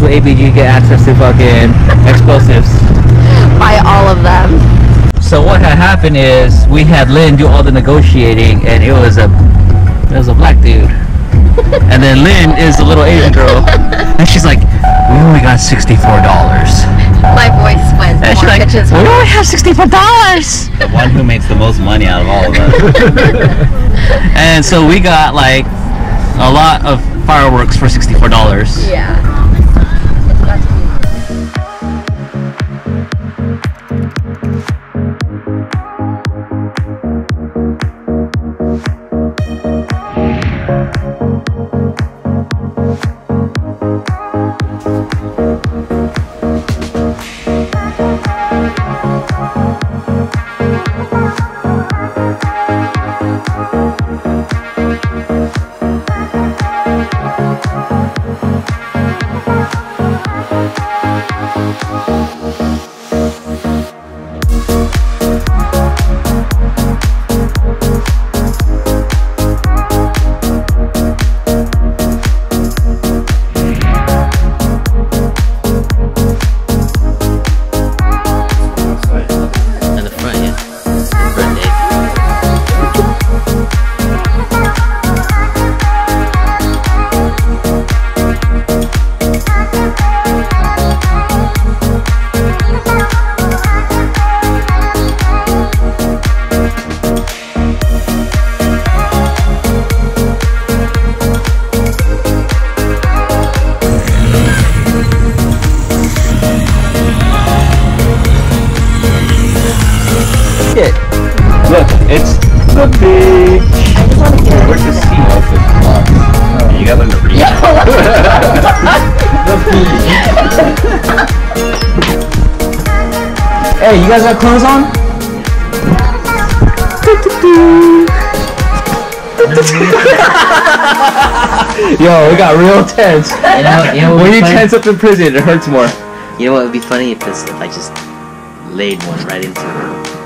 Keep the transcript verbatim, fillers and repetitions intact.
A B G get access to fucking explosives. Buy all of them. So what had happened is we had Lynn do all the negotiating, and it was a it was a black dude. And then Lynn is a little Asian girl, and she's like, "We only got sixty-four dollars." My voice went. And she's like, "We only have sixty-four dollars." The one who makes the most money out of all of us. And so we got like a lot of fireworks for sixty-four dollars. Yeah. Look, it's the beach. I just want to get Where's the sea? Oh, you gotta learn to read. The beach. Hey, you guys got clothes on? Yo, we got real tense. You know, you know what when you funny? tense up in prison, it hurts more. You know what would be funny if this if I just laid one right into her.